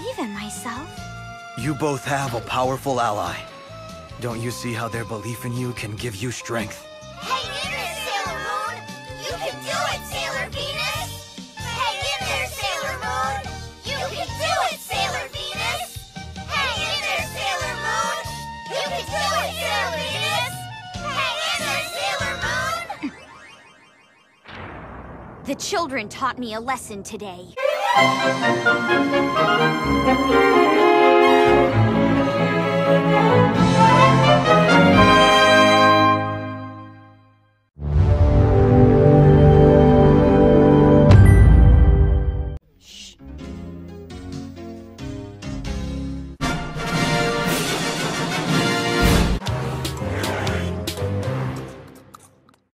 believe in myself. You both have a powerful ally. Don't you see how their belief in you can give you strength? Hang in there, Sailor Moon! You can do it, Sailor Venus! Hang in there, Sailor Moon! You can do it, Sailor Venus! Hang in there, Sailor Moon! You can do it, Sailor Venus! Hang in there, Sailor Moon! The children taught me a lesson today.